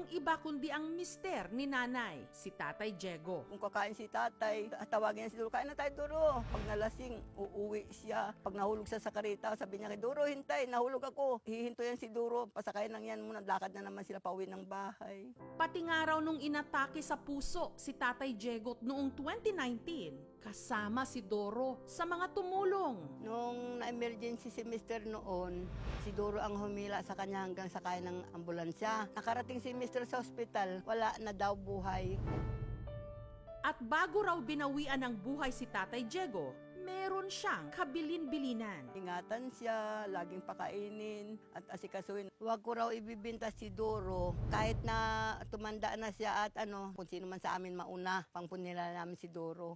iba kundi ang mister ni nanay, si Tatay Diego. Kung kakain si tatay, tawagin niya si Duro, kain na tayo Duro. Pag nalasing, uuwi siya. Pag nahulog siya sa karita, sabi niya kay Duro, hintay, nahulog ako. Hihinto yan si Duro, pasakay lang yan muna, lakad na naman sila pauwi ng bahay. Pati nga raw nung inatake sa puso si Tatay Diego noong 2019, kasama si Doro sa mga tumulong. Nung na-emergency si Mister noon, si Duro ang humila sa kanya hanggang sakay ng ambulansya. Nakarating si Mister sa ospital, wala na daw buhay. At bago raw binawian ng buhay si Tatay Diego, meron siyang kabilin-bilinan. Ingatan siya, laging pakainin at asikasuhin. Huwag ko raw ibibinta si Duro kahit na tumanda na siya at kung sino man sa amin mauna, pangpunila namin si Duro.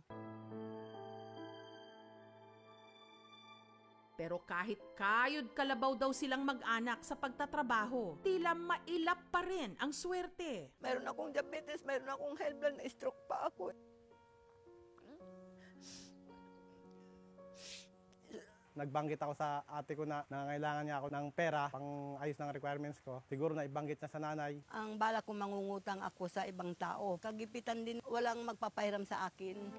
Pero kahit kayod kalabaw daw silang mag-anak sa pagtatrabaho, tila mailap pa rin ang swerte. Meron akong diabetes, meron akong high blood, na-stroke pa ako. Nagbanggit ako sa ate ko na nangangailangan niya ako ng pera pang ayos ng requirements ko. Siguro na ibanggit niya sa nanay. Ang bala ko mangungutang ako sa ibang tao. Kagipitan din, walang magpapahiram sa akin.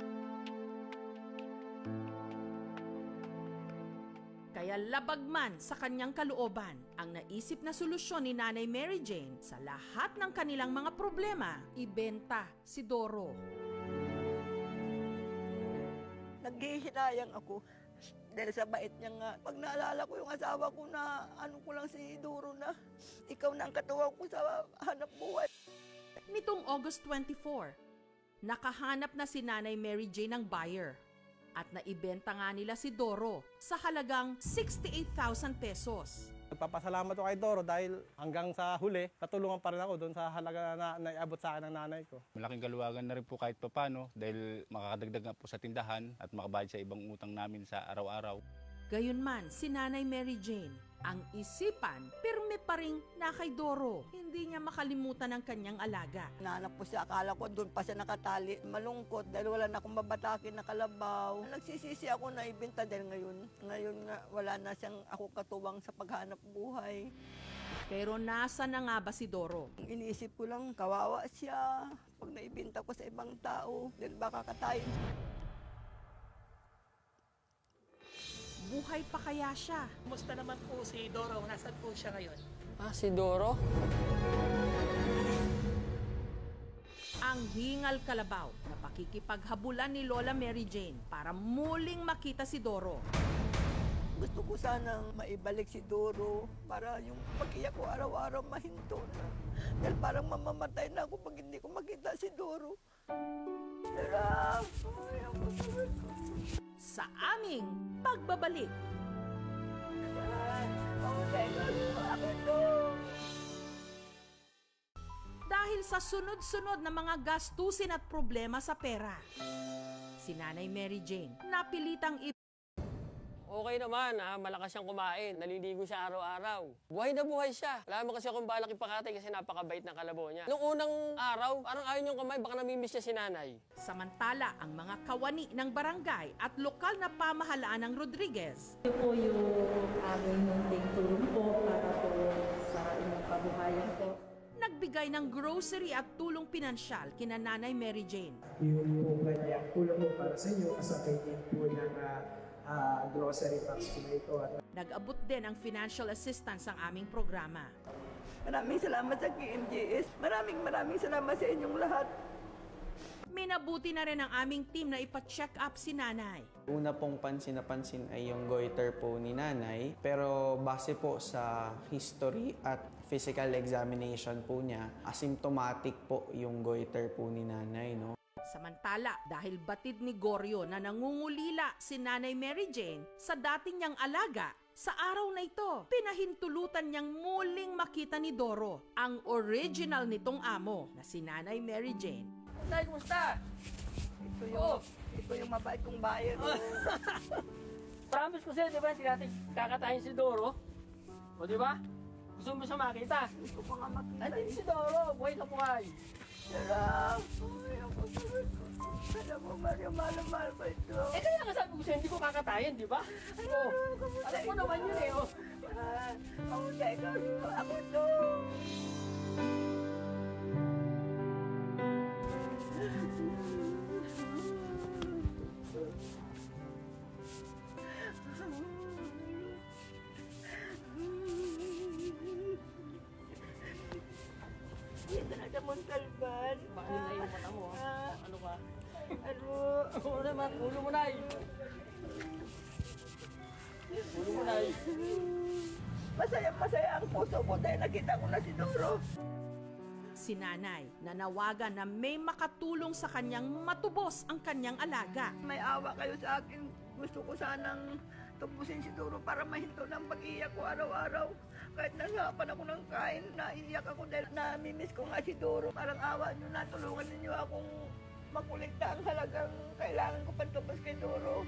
Kaya labag man sa kanyang kalooban, ang naisip na solusyon ni Nanay Mary Jane sa lahat ng kanilang mga problema, ibenta si Doro. Naghihinayang ako dahil sa bait niya nga. Pag naalala ko yung asawa ko na ko lang si Duro na ikaw na ang katuwang ko sa hanap buhay. Nitong August 24, nakahanap na si Nanay Mary Jane ng buyer. At naibenta nga nila si Doro sa halagang 68,000 pesos. Nagpapasalamat ako kay Doro dahil hanggang sa huli, natulungan pa rin ako doon sa halaga na naiabot sa akin ng nanay ko. Malaking kaluwagan na rin po kahit papano dahil makakadagdag nga po sa tindahan at makabayad sa ibang utang namin sa araw-araw. Gayunman, si Nanay Mary Jane, ang isipan, pirme pa rin na kay Doro. Hindi niya makalimutan ang kanyang alaga. Nahanap ko siya, akala ko doon pa siya nakatali. Malungkot dahil wala na akong babatakin na kalabaw. Nagsisisi ako na ibenta dahil ngayon nga wala na siyang ako katuwang sa paghanap buhay. Pero nasa na nga ba si Doro? Iniisip ko lang, kawawa siya pag naibenta ko sa ibang tao dahil baka katayin. Buhay pa kaya siya? Kumusta naman po si Doro? Nasaan po siya ngayon? Si Doro? Ang hingal kalabaw na pakikipaghabulan ni Lola Mary Jane para muling makita si Doro. Gusto ko sanang maibalik si Doro para yung pag-iyak ko araw-araw mahinto na. Dahil parang mamamatay na ako pag hindi ko makita si Doro. Sa aming pagbabalik. Dahil sa sunod-sunod na mga gastusin at problema sa pera, si Nanay Mary Jane napilitang Okay naman, malakas siyang kumain. Naliligo siya araw-araw. Buhay na buhay siya. Wala mo kasi akong balak ipakatay kasi napakabait ng kalabaw niya. Noong unang araw, parang ayaw niyong kamay, baka namimiss niya si nanay. Samantala, ang mga kawani ng barangay at lokal na pamahalaan ng Rodriguez. Ito po yung aming munting tulong po para po sa inyong kabuhayan po. Nagbigay ng grocery at tulong pinansyal kina Nanay Mary Jane. Yung po kanyang tulong po para sa inyo, kasabay din po ng grocery packs po na ito. Nag-abot din ang financial assistance ang aming programa. Maraming salamat sa KMJS. Maraming salamat sa inyong lahat. Minabuti na rin ang aming team na ipa-check up si Nanay. Una pong pansin na pansin ay yung goiter po ni Nanay. Pero base po sa history at physical examination po niya, asymptomatic po yung goiter po ni Nanay, no? Samantala, dahil batid ni Goryo na nangungulila si Nanay Mary Jane sa dating niyang alaga, sa araw na ito, pinahintulutan niyang muling makita ni Doro, ang original nitong amo na si Nanay Mary Jane. Nay, kumusta? Ito yung mabait kong bayan. Promise ko sa'yo, di ba, hindi natin kakatayin si Doro? O, di ba? Gusto mo siya makita? Gusto ko nga makita. Andito si Doro, buhay na buhay. Sarap! Alam mo, Mario, mahal ko ito. Kaya nga sabi ko sa'yo, hindi ko kakatayin, di ba? Alam mo naman yun eh, oh. Kamusta ikaw? Ako to! Montalban. Bakit na yung mata mo? Ano ka? Ano? Oo naman, ulo mo, Nay. Ulo mo, Nay. Masaya ang puso ko dahil nakita ko na si Doro. Si nanay nanawagan na may makatulong sa kanyang matubos ang kanyang alaga. May awa kayo sa akin. Gusto ko sanang tubusin si Doro para mahinto ng pag-iyak ko araw-araw. Kahit nasapan ako ng kain, naiiyak ako dahil namimiss ko nga si Doro. Parang awa nyo na, tulungan ninyo akong makulikta ang halagang kailangan ko pantubos kay Doro.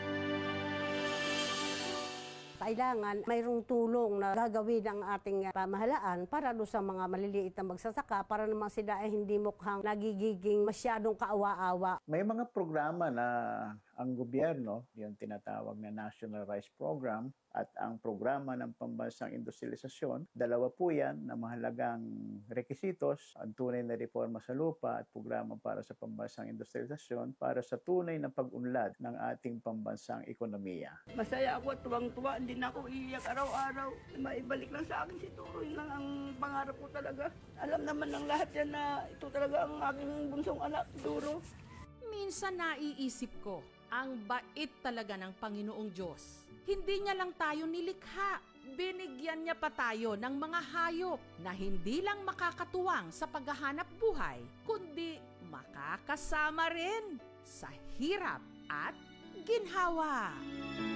Kailangan mayroong tulong na gagawin ng ating pamahalaan para doon sa mga maliliit na magsasaka para naman sila ay hindi mukhang nagigiging masyadong kaawa-awa. May mga programa na ang gobyerno, yung tinatawag na National Rice Program at ang programa ng pambansang industrialisasyon, dalawa po yan na mahalagang rekisitos, ang tunay na reforma sa lupa at programa para sa pambansang industrialisasyon para sa tunay na pag-unlad ng ating pambansang ekonomiya. Masaya ako at tuwang-tuwa, hindi na ako iiyak araw-araw. Maibalik lang sa akin si Doro, yun lang ang pangarap ko talaga. Alam naman ng lahat yan na ito talaga ang aking bunsong anak, Doro. Minsan naiisip ko, ang bait talaga ng Panginoong Diyos. Hindi niya lang tayo nilikha, binigyan niya pa tayo ng mga hayop na hindi lang makakatuwang sa paghahanap buhay, kundi makakasama rin sa hirap at ginhawa.